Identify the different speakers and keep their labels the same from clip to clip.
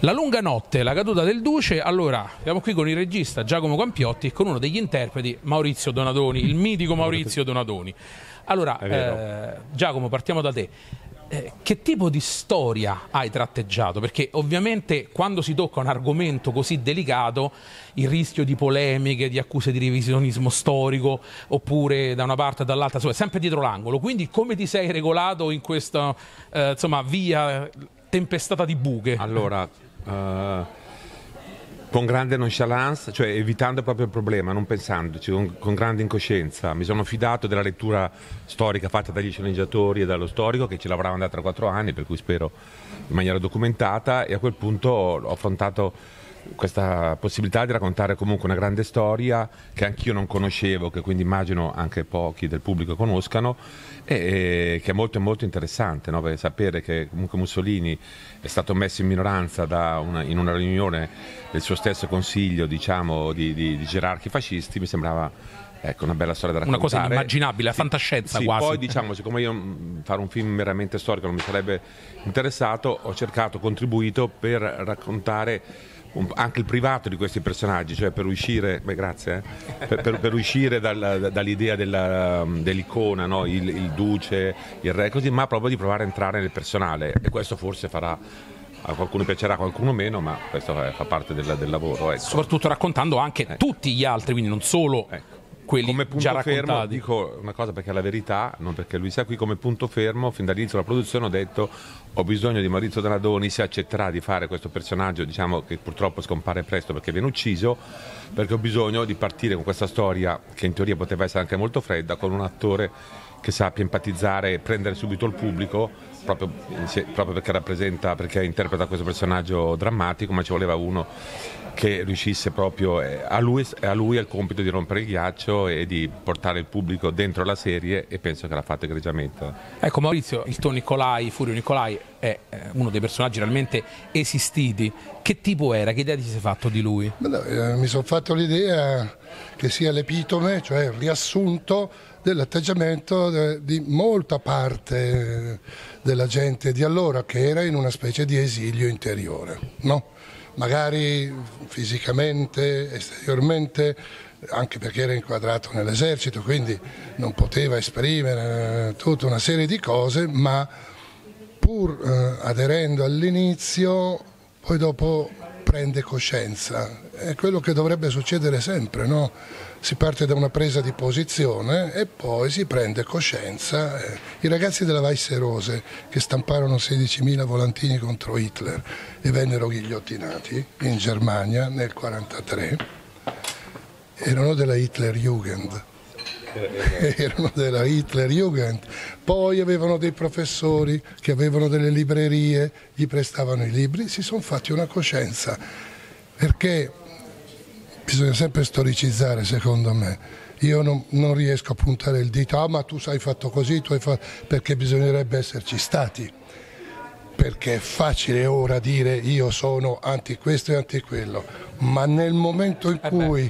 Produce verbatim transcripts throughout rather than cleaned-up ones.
Speaker 1: La lunga notte, la caduta del Duce. Allora, siamo qui con il regista Giacomo Campiotti e con uno degli interpreti, Maurizio Donadoni, il mitico Maurizio Donadoni. Allora, eh, Giacomo, partiamo da te. Eh, che tipo di storia hai tratteggiato? Perché ovviamente quando si tocca un argomento così delicato, il rischio di polemiche, di accuse di revisionismo storico, oppure da una parte o dall'altra, insomma, è sempre dietro l'angolo. Quindi come ti sei regolato in questa eh, insomma, via tempestata di buche?
Speaker 2: Allora, uh, con grande nonchalance, cioè evitando proprio il problema, non pensandoci, con, con grande incoscienza. Mi sono fidato della lettura storica fatta dagli sceneggiatori e dallo storico che ci lavoravano da tre quattro anni, per cui spero in maniera documentata, e a quel punto ho affrontato questa possibilità di raccontare comunque una grande storia che anch'io non conoscevo, che quindi immagino anche pochi del pubblico conoscano, e, e che è molto molto interessante, no? Perché sapere che comunque Mussolini è stato messo in minoranza da una, in una riunione del suo stesso consiglio, diciamo, di, di, di gerarchi fascisti, mi sembrava, ecco, una bella storia da raccontare.
Speaker 1: Una cosa inimmaginabile,
Speaker 2: sì,
Speaker 1: fantascienza
Speaker 2: sì,
Speaker 1: quasi.
Speaker 2: Poi diciamo, siccome io fare un film meramente storico non mi sarebbe interessato, ho cercato, ho contribuito per raccontare anche il privato di questi personaggi, cioè per uscire, beh, grazie, eh, per, per, per uscire dal, dall'idea dell'icona, no? il, il duce, il re, così, ma proprio di provare a entrare nel personale, e questo forse farà, a qualcuno piacerà, a qualcuno meno, ma questo è, fa parte del, del lavoro. Ecco.
Speaker 1: Soprattutto raccontando anche ecco. tutti gli altri, quindi non solo ecco. quelli
Speaker 2: come punto
Speaker 1: già raccontati.
Speaker 2: Fermo, dico una cosa perché è la verità, non perché lui sia qui, come punto fermo, fin dall'inizio della produzione ho detto: ho bisogno di Maurizio Donadoni, se accetterà di fare questo personaggio, diciamo, che purtroppo scompare presto perché viene ucciso, perché ho bisogno di partire con questa storia che in teoria poteva essere anche molto fredda, con un attore che sappia empatizzare e prendere subito il pubblico, proprio, proprio perché rappresenta, perché interpreta questo personaggio drammatico, ma ci voleva uno che riuscisse proprio, a lui, a lui è il compito di rompere il ghiaccio e di portare il pubblico dentro la serie, e penso che l'ha fatto egregiamente.
Speaker 1: Ecco Maurizio, il tuo Nicolai, Furio Nicolai, è uno dei personaggi realmente esistiti. Che tipo era? Che idea ti sei fatto di lui?
Speaker 3: No, eh, mi sono fatto l'idea che sia l'epitome, cioè il riassunto dell'atteggiamento de, di molta parte della gente di allora, che era in una specie di esilio interiore, no? Magari fisicamente, esteriormente, anche perché era inquadrato nell'esercito, quindi non poteva esprimere tutta una serie di cose, ma pur eh, aderendo all'inizio, poi dopo prende coscienza. È quello che dovrebbe succedere sempre, no? Si parte da una presa di posizione e poi si prende coscienza. I ragazzi della Weisse Rose, che stamparono sedicimila volantini contro Hitler e vennero ghigliottinati in Germania nel millenovecentoquarantatré, erano della Hitlerjugend. erano della Hitlerjugend. Poi avevano dei professori che avevano delle librerie, gli prestavano i libri, si sono fatti una coscienza, perché bisogna sempre storicizzare, secondo me. Io non, non riesco a puntare il dito, ah ma tu hai fatto così, tu hai fatto, perché bisognerebbe esserci stati, perché è facile ora dire io sono anti questo e anti quello, ma nel momento in cui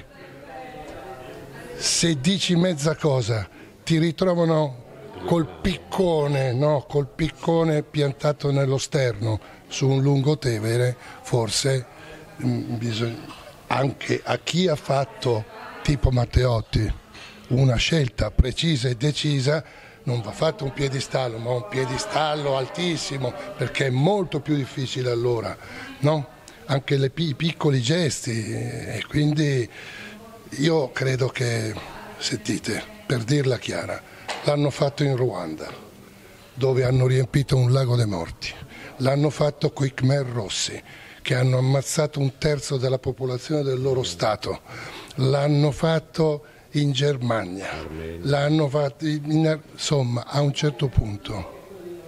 Speaker 3: se dici mezza cosa ti ritrovano col piccone, no? Col piccone piantato nello sterno su un lungotevere, forse mh, bisogna, anche a chi ha fatto tipo Matteotti una scelta precisa e decisa, non va fatto un piedistallo, ma un piedistallo altissimo, perché è molto più difficile allora, no? Anche le, i piccoli gesti, e quindi io credo che, sentite, per dirla chiara, l'hanno fatto in Ruanda, dove hanno riempito un lago dei morti, l'hanno fatto coi Khmer Rossi, che hanno ammazzato un terzo della popolazione del loro Stato, l'hanno fatto in Germania, l'hanno fatto in, insomma, a un certo punto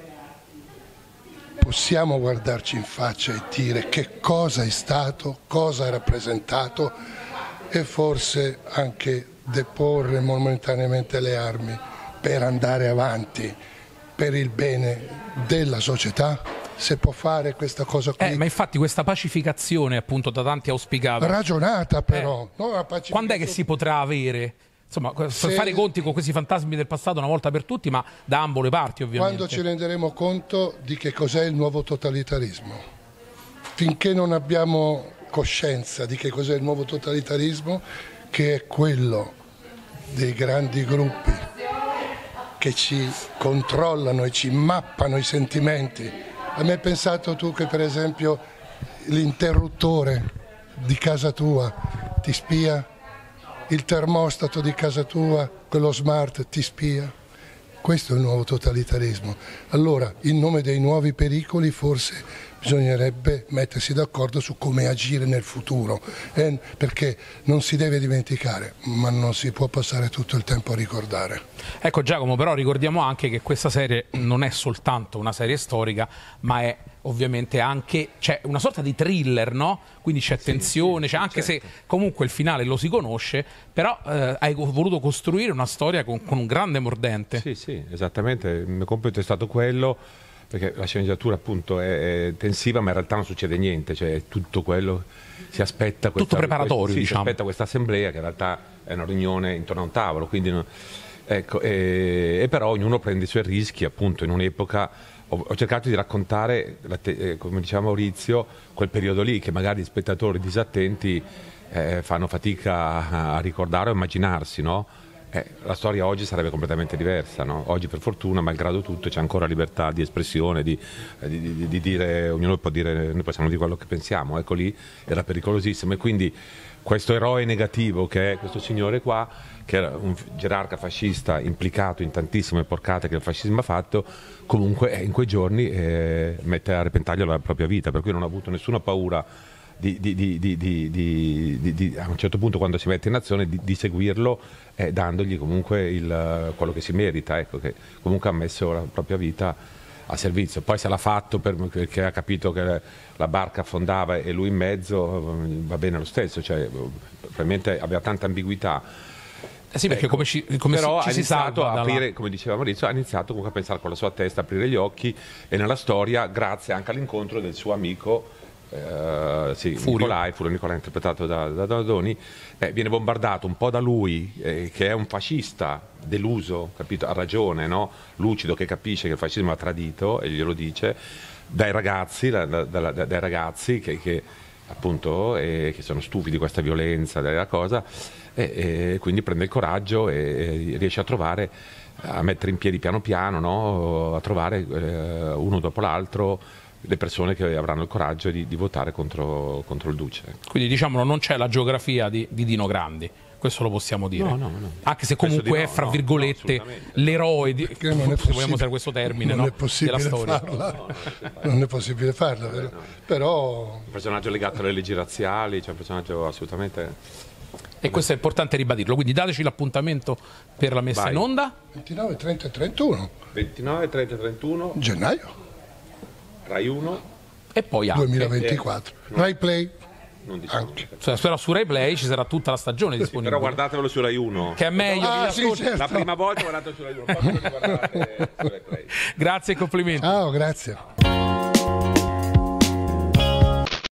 Speaker 3: possiamo guardarci in faccia e dire che cosa è stato, cosa ha rappresentato, e forse anche deporre momentaneamente le armi per andare avanti per il bene della società. Se può fare questa cosa qui.
Speaker 1: Eh, ma infatti questa pacificazione, appunto, da tanti auspicata,
Speaker 3: ragionata però,
Speaker 1: eh,
Speaker 3: no, pacificazione...
Speaker 1: quando è che si potrà avere? Insomma, per se... fare i conti con questi fantasmi del passato una volta per tutti, ma da ambo le parti, ovviamente.
Speaker 3: Quando ci renderemo conto di che cos'è il nuovo totalitarismo. finché non abbiamo coscienza di che cos'è il nuovo totalitarismo, che è quello dei grandi gruppi che ci controllano e ci mappano i sentimenti. A me hai pensato tu che per esempio l'interruttore di casa tua ti spia, il termostato di casa tua, quello smart, ti spia? Questo è il nuovo totalitarismo. Allora, in nome dei nuovi pericoli, forse bisognerebbe mettersi d'accordo su come agire nel futuro, eh, perché non si deve dimenticare, ma non si può passare tutto il tempo a ricordare.
Speaker 1: Ecco Giacomo, però ricordiamo anche che questa serie non è soltanto una serie storica, ma è ovviamente anche, c'è una sorta di thriller, no? Quindi c'è tensione, sì, sì, c'è anche certo. Se comunque il finale lo si conosce, però eh, hai voluto costruire una storia con, con un grande mordente.
Speaker 2: Sì, sì, esattamente, il mio compito è stato quello, perché la sceneggiatura appunto è, è tensiva, ma in realtà non succede niente, cioè tutto quello si aspetta, questa,
Speaker 1: tutto preparatorio,
Speaker 2: questo, sì,
Speaker 1: diciamo.
Speaker 2: si aspetta questa assemblea che in realtà è una riunione intorno a un tavolo, quindi non, ecco, e, e però ognuno prende i suoi rischi, appunto, in un'epoca. Ho, ho cercato di raccontare, eh, come diceva Maurizio, quel periodo lì che magari gli spettatori disattenti eh, fanno fatica a, a ricordare o immaginarsi, no? Eh, la storia oggi sarebbe completamente diversa, no? Oggi per fortuna, malgrado tutto, c'è ancora libertà di espressione, di, di, di, di dire, ognuno può dire, noi possiamo dire quello che pensiamo, ecco lì era pericolosissimo, e quindi questo eroe negativo che è questo signore qua, che era un gerarca fascista implicato in tantissime porcate che il fascismo ha fatto, comunque in quei giorni eh, mette a repentaglio la propria vita, per cui non ha avuto nessuna paura Di, di, di, di, di, di, di, a un certo punto, quando si mette in azione, di, di seguirlo, eh, dandogli comunque il, quello che si merita, ecco, che comunque ha messo la propria vita a servizio. Poi se l'ha fatto per, perché ha capito che la barca affondava e lui in mezzo, va bene lo stesso, cioè, probabilmente aveva tanta ambiguità.
Speaker 1: Eh sì, perché
Speaker 2: ecco,
Speaker 1: come, ci, come
Speaker 2: però
Speaker 1: ci
Speaker 2: ha
Speaker 1: si
Speaker 2: iniziato
Speaker 1: salva
Speaker 2: a aprire,
Speaker 1: dalla...
Speaker 2: come diceva Maurizio, ha iniziato comunque a pensare con la sua testa, a aprire gli occhi, e nella storia, grazie anche all'incontro del suo amico Uh, sì,
Speaker 1: Furio.
Speaker 2: Nicolai, Furio Nicolai, interpretato da, da Donadoni, eh, viene bombardato un po' da lui, eh, che è un fascista deluso, capito? Ha ragione, no? Lucido, che capisce che il fascismo ha tradito e glielo dice, dai ragazzi, da, da, da, dai ragazzi che, che appunto eh, che sono stufi di questa violenza, della cosa, e, e quindi prende il coraggio e, e riesce a trovare, a mettere in piedi piano piano, no? A trovare eh, uno dopo l'altro le persone che avranno il coraggio di, di votare contro, contro il Duce.
Speaker 1: Quindi diciamolo, non c'è la geografia di, di Dino Grandi, questo lo possiamo dire.
Speaker 2: No, no, no.
Speaker 1: Anche se comunque no, è, fra no, virgolette, no, l'eroe, di, se vogliamo usare questo termine,
Speaker 3: non
Speaker 1: no?
Speaker 3: è possibile
Speaker 1: della storia.
Speaker 3: Farla. No, no, non è possibile farla, vero? No. Però...
Speaker 2: Un personaggio legato alle leggi razziali, cioè un personaggio assolutamente...
Speaker 1: E questo è importante ribadirlo, quindi dateci l'appuntamento per la messa
Speaker 2: Vai.
Speaker 1: in onda.
Speaker 3: ventinove, trenta e trentuno.
Speaker 2: ventinove, trenta e trentuno.
Speaker 3: Gennaio.
Speaker 2: Rai uno.
Speaker 1: E poi anche.
Speaker 3: duemilaventiquattro. Eh, Rai Play.
Speaker 2: Non diciamo.
Speaker 1: Cioè, però su Rai Play ci sarà tutta la stagione disponibile.
Speaker 2: Però guardatevelo su Rai uno.
Speaker 1: Che è meglio.
Speaker 3: Ah, sì, certo.
Speaker 2: La prima volta guardate su Rai uno, poi guardate su Rai Play.
Speaker 1: Grazie e complimenti.
Speaker 3: Ciao, grazie.